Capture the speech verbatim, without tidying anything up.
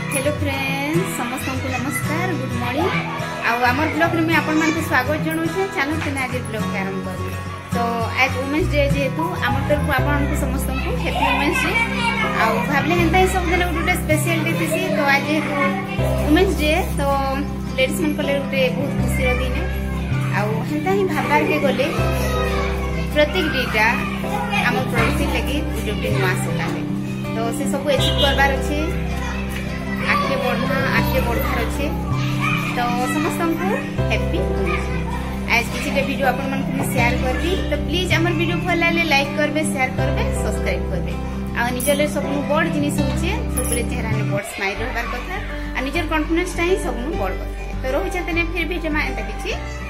hello friends समस्त को नमस्कार गुड मॉर्निंग आमर ब्लॉग में आपण मानक स्वागत जनाऊे चलो तेना आज ब्लॉग के आरंभ कर तो आज वुमेन्स डे जेहेतु आम तरफ आपण समस्त को हैप्पी वुमेन्स डे आ भावले हेन्ता ही सब दिन गोटे स्पेशल डे थी तो आज जेहेतु वुमेन्स डे तो लेडीज मन कले गोटे बहुत खुशी दिन आंता ही भाबार के गले प्रत्येक डेटा आम प्रगति लगी गोटे नुआ सका तो से सब एचिव करबार अच्छे आगे बढ़ना आगे बढ़ार अच्छे तो समस्त को हैप्पी आज किसी वीडियो आपण मन को शेयर करबी तो प्लीज आम वीडियो भल लगे लाइक करबे शेयर करबे सब्सक्राइब करबे आ निजर सब बड़ जिनिस होचे सबले चेहरा में बड़ स्माइल रहबार कथा आ निजर कॉन्फिडेंस टाइम सब बड़ कथा तो रोहि फिर वीडियो में एंता किछि